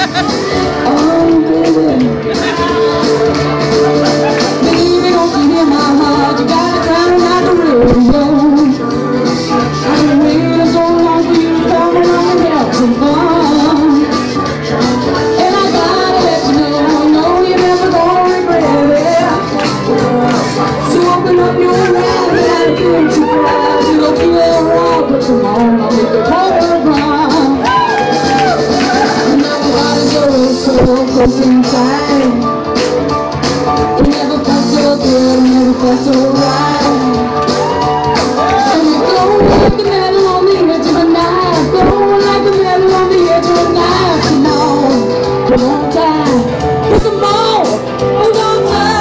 Oh, baby. Baby, don't you hear my heart? You got it drowning out the radio. I've been waiting so long for you to come along and have some fun. And I gotta let you know you're never gonna regret it. So open up your eyes and I'll feel surprised. You'll feel alright, but come on, I'll make it all around. And everybody's so close inside. It never felt so good, it never felt so right. And you're glowing like the metal on the edge of a knife. Glowing like the metal on the edge of a knife. Come on, come on time. Put them all, hold on tight.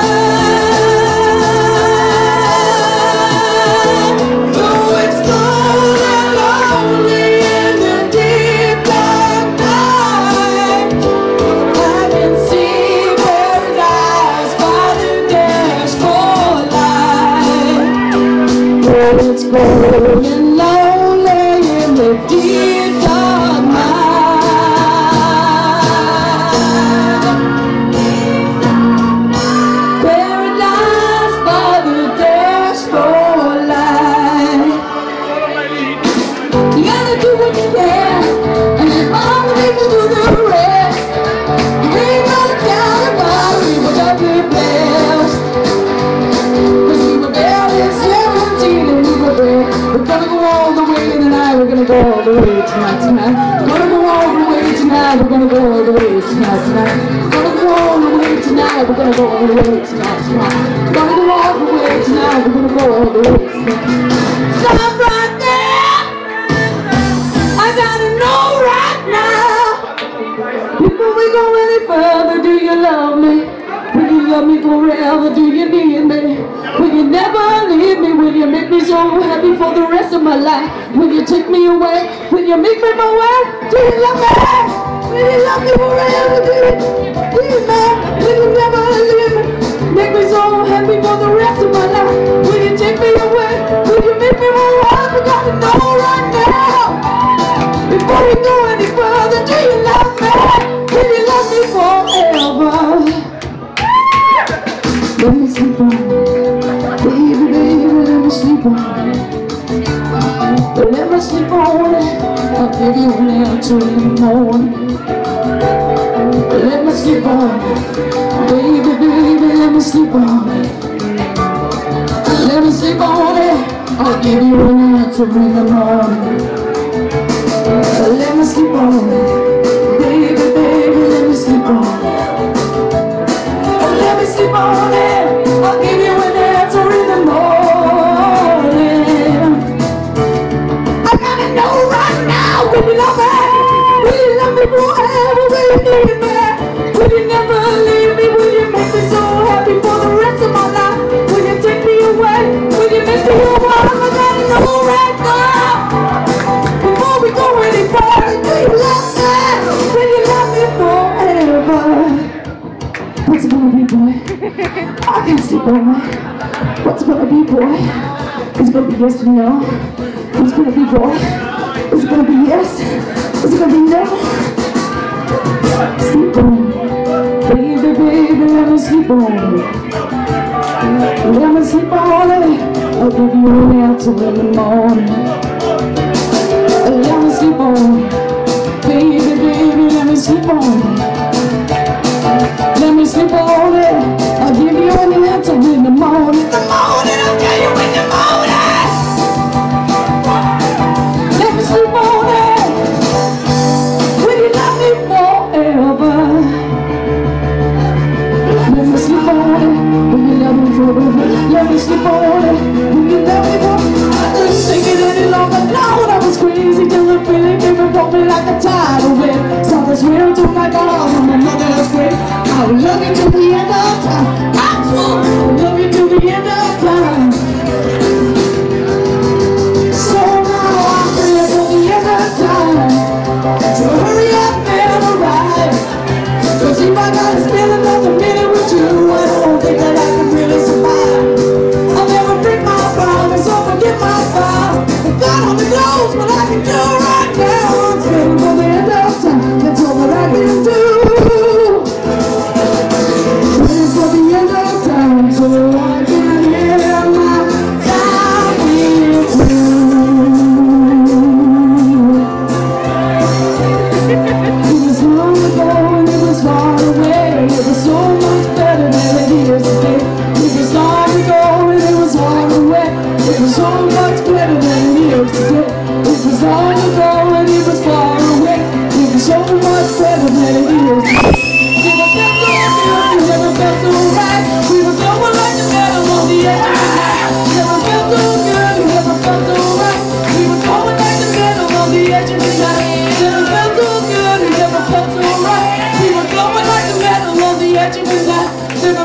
Though it's cold and lonely in the deep dark night, I can see paradise by the dashboard light. Oh, it's cold and lonely in the deep dark night. Paradise by the dashboard light. You gotta do what you can, and then all the people do the rest. You ain't gonna count about we were juggling best. 'Cause we were barely 17 and we were brave. We're gonna go all the way tonight, we're gonna go all the way tonight. We're gonna go all the way tonight, we're gonna go all the way tonight. We're gonna go all the way tonight, we're gonna go all the way tonight. We're gonna go all the way tonight, we're gonna go all the way tonight. Stop right there! I gotta know right now. Before we go any further, do you love me? Will you love me forever? Do you need me? Will you never leave me? Will you make me so happy for the rest of my life? Will you take me away? Will you make me my wife? Do you love me? Will you love me forever? Do you need me? Will you never leave me? Make me so happy for the rest of my life. Will you take me away? Will you make me my wife? I gotta know right now. Before we go any further, do you love me? Will you love me forever? Let me sleep on it. Baby, baby, let me sleep on it. Let me sleep on it. I'll give you an answer in the morning. Let me sleep on it. Baby, baby, let me sleep on it. Let me sleep on it. I'll give you an answer in the morning. Let me sleep on it. Baby, baby, let me sleep on it. Let me sleep on it. I'll give you an answer in the morning. I gotta know right now. Will you love me? Will you love me forever? Will you need me? Will you never leave me? Will you make me so happy for the rest of my life? Will you take me away? Will you make me your wife? I gotta know right now. Before we go any further, do you love me? Will you love me forever? What's it gonna be, boy? I can't sleep all night. What's it gonna be, boy? Is it gonna be yes or no? What's it gonna be, boy? Is it gonna be yes? Is it gonna be no? Sleep on it. Baby, baby, let me sleep on it. Let me sleep on it. I'll give you an answer in the morning. Let me sleep on it. Baby, baby, let me sleep on it. Let me sleep on it. I'll give you an answer in the morning. The morning, I'll tell you in the morning. Let me sleep on it. Will you love me forever? Let me sleep on it. Will you love me forever? Let me sleep on it. Will you love me forever? I couldn't take it any longer. Now when I was crazy till the feeling came and broke me like a tidal wave. Started swearing to my God on my mother's grave. I'll love you till the end of time. I swore I'll love you till the end of time. So now I'm here till the end of time. So hurry up and arrive. 'Cause if I gotta spend another minute with you, I don't think that I can really survive. I'll never break my promise or forget my vow. God only knows what I can do right now. I'm spending till the end of time. That's all that I can do.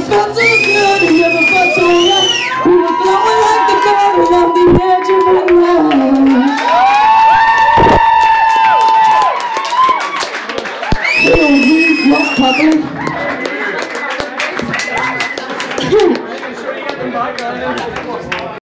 never felt so good, we never felt so right. We were glowing like the bubble on the edge of the night. Little Z's lost public.